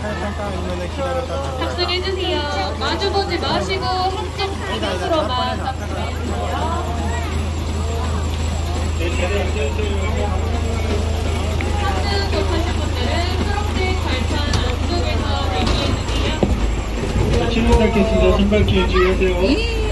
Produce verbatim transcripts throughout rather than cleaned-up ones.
탑승해주세요. 마주보지 마시고 한쪽 방향으로만 탑승해주세요. 탑승 급하신 분들은 초록색 발판 안쪽에서 대기해주세요. 신호 닫겠습니다. 신발길 유지하세요.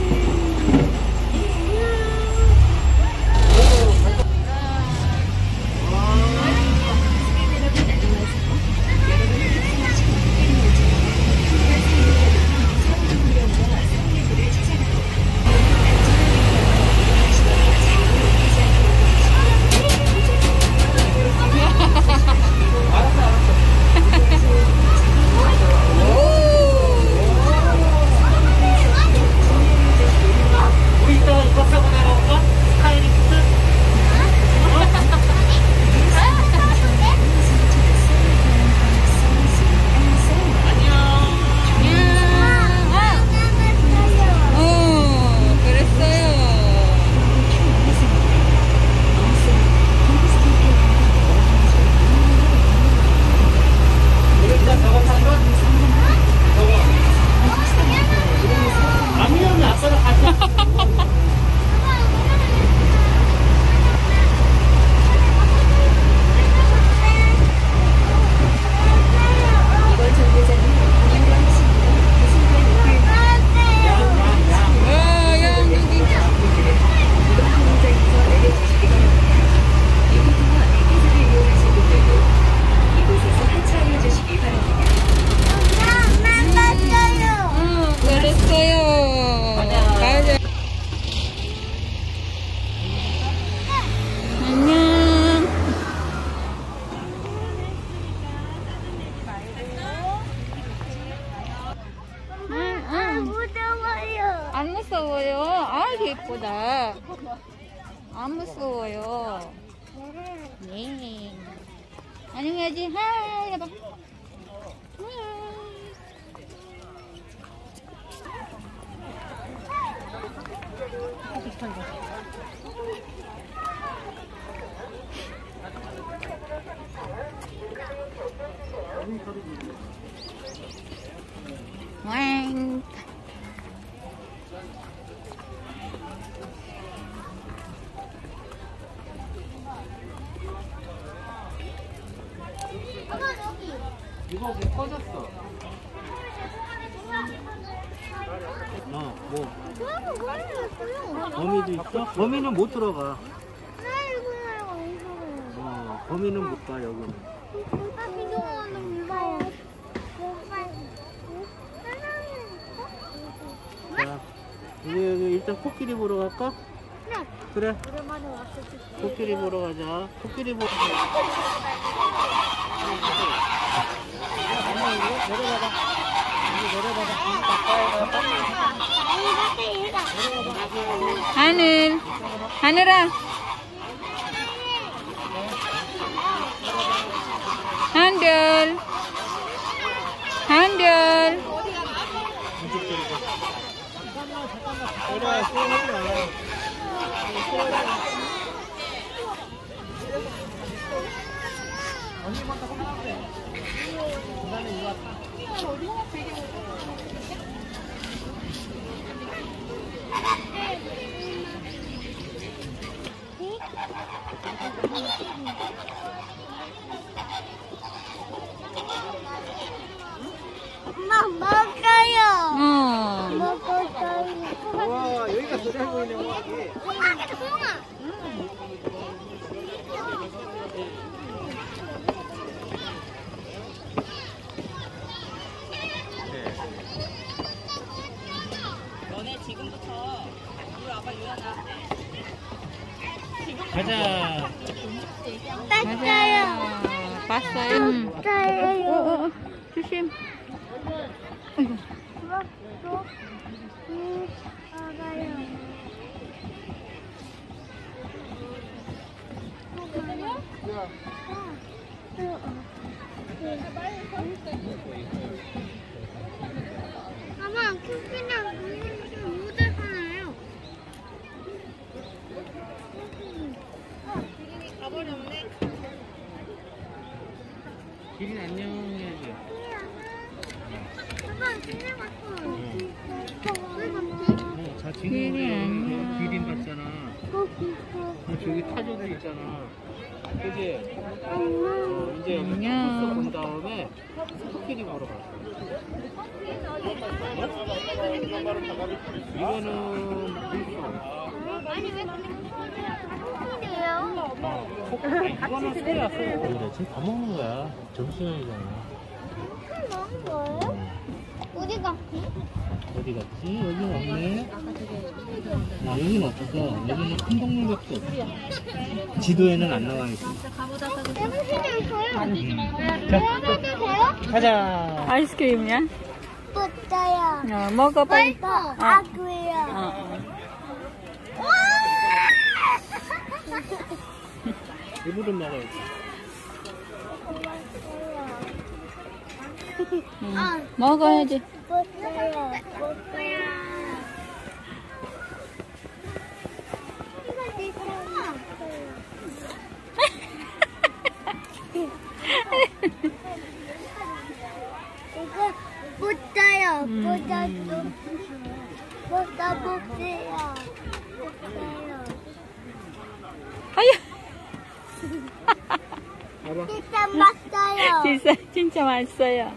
안 무서워요. 아이고 예쁘다. 안 무서워요. 네. 안녕하지. 하이 해봐. 왕. 이거 왜 꺼졌어? 어, 뭐? 거미도 있어? 거미는 못 들어가. 어, 거미는 못 가, 여기는. 자, 이제 여기 일단 코끼리 보러 갈까? 네. 그래. 오랜만에 왔을 때. 코끼리 보러 가자. 코끼리 보러 가자. 내려가봐. 내려가봐. 하늘. 하늘아. 한별. 한별. 내려와, 수영하지 마. 언니만 타고 하면 돼. 나는 이거 왔다. 엄마 먹어요. 어. 먹었어요. 와, 여기가 더 잘 보이네, 여기. 엄마 조용아. 너네 지금부터 우리 아빠 유연아. 가자. 땄어요. 봤어요? 응. 땄어요. 어, 어. 조심. 아이고. 먹고 음, 먹어요. 아마 쿠키랑 무슨 무대 하나요? 가버렸네. 기린 안녕 해야지. 지금 기린 우리 안녕. 기린 봤잖아. 어, 저기 타조도 있잖아. 그지? 어, 이제 여기 안녕. 코스 본 다음에 코끼리 보러 갔어. 이거는 물소. 아니 왜 코끼리예요? 이거는 소야 소. 그래, 지금 밥 먹는 거야. 점심시간이잖아. 먹는 거예요? 어디 갔지? 어디 갔지? 여기는 없네. 아, 여기는 없어. 여기는 큰 동물밖에 없어. 지도에는 안 나와 있어. 내가 있어요. 자, 먹어도 돼요? 가자. 아이스크림이야? 붙어요. 어, 먹어 빨리. 맛있어. 아구요. 어. 이불은 먹어야지. 응. 아, 먹어야지. 붙어요. 붙어요. 이거 내 거야. 이거 붙어요. 음, 붙어도 붙어보세요. 붙어요. 아유. 봐봐. 진짜 맛있어요. 진짜 진짜 맛있어요.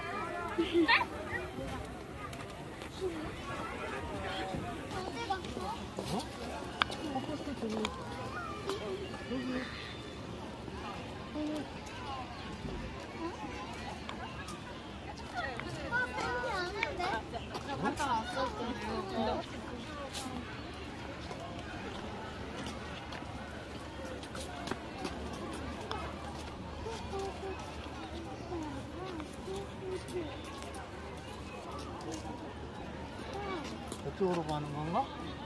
저쪽으로 가는 건가?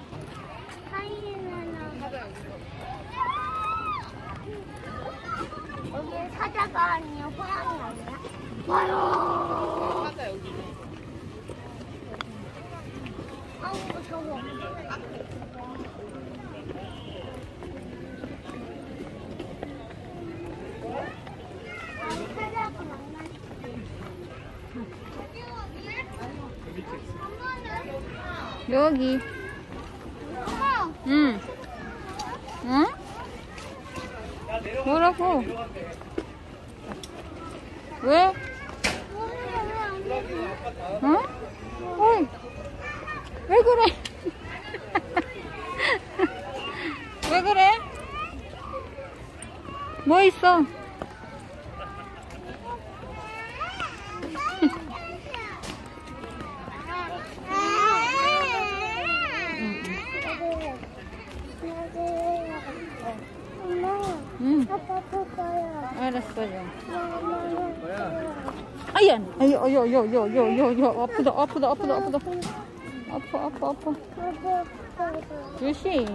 여기 사자가 아니야, 호랑이 아니야? 와요. 사자 여기. 아우 저거. 아, 사자가 만나. 여기. 어머. 응. 응? 뭐라고? 왜? 응? 어이. 왜 그래? 왜 그래? 뭐 있어? 응. 알았어요. 아야, 아야, 아야, 아야, 아야, 아야, 아야, 아프다, 아프다, 아프다, 아프다. 아파, 아파, 아파. 조심.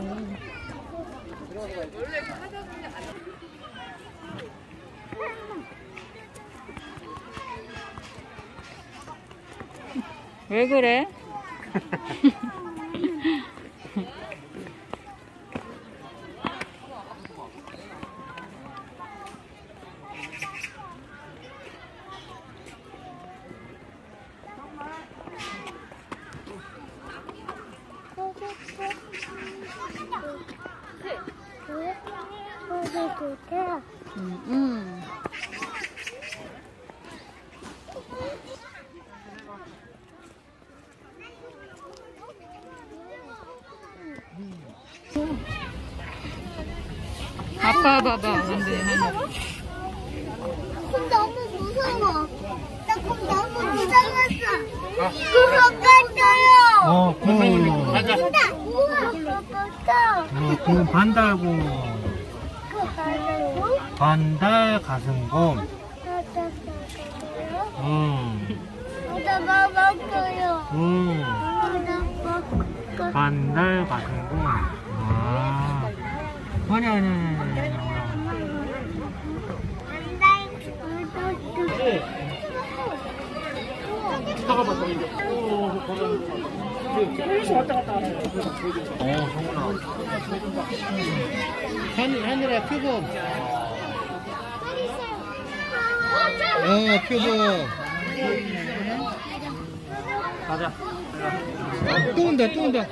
왜 그래? 응, 응. 아빠 봐봐, 완전히 하늘. 곰 너무 무서워. 나 곰 너무 무서웠어. 무섭겠어요. 어, 그, 가자. 우와, 무섭다. 어, 그 반달곰. 그 바다로 반달 가슴곰. 바다로 응, 나 먹었어요. 응. 나 먹었어. 반달 가슴곰. 아. 아니, 아니, 아니, 아니, 아니. 잠깐만, 잠깐만. 오, 거기 왔다 갔다 하네. 어, 정훈아. 하늘, 하늘아, 표범. 어, 표범. 가자. 또 온다, 또 온다.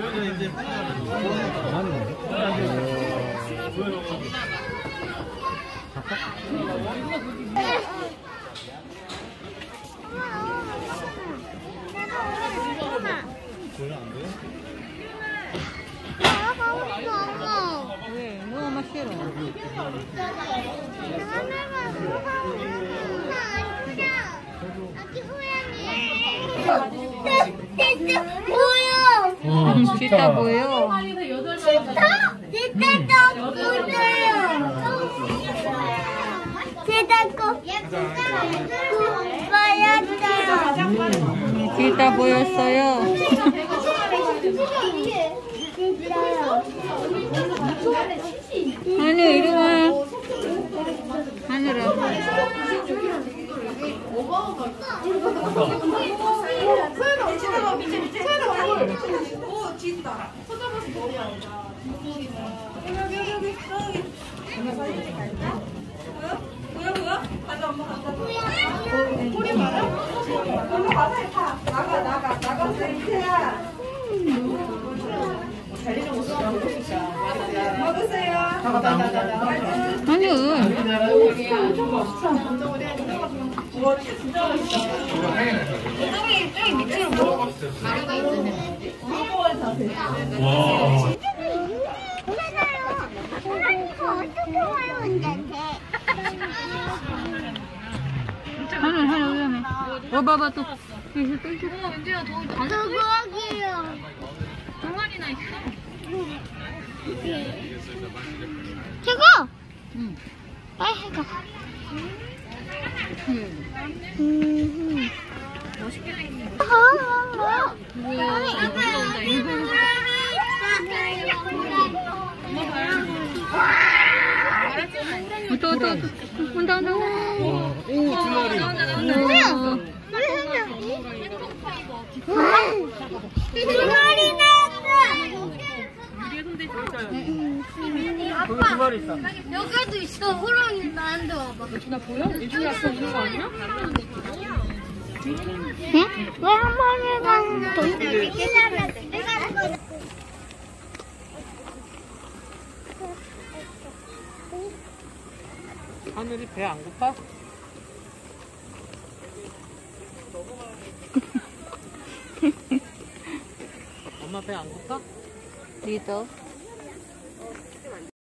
왜? 너무 엄마 싫어. 어, 진짜 보여. 진짜 보였어요. 아니, 이리 와. 하늘아. 와. 하늘, 하늘 위험해. 어, 봐봐, 또. 여기 또 있어. 누구하기요? 동아리나 있어? 저거! 응. 빨리 해가. 응. 음. 멋있게 생긴 아, 어, 또, 또, 또. 온다, 온다, 온다. 오, 두 마리. 우와. 두 마리 나왔어! 거기 두 마리 있어. 여기도 있어. 호랑이 나한테 와봐. 나 보여? 이쪽에 앞서 있는 거 아니야? 응? 왜 한 마리만 더 있어? 하늘이 배 안 고파? 엄마 배 안 고파? 리더.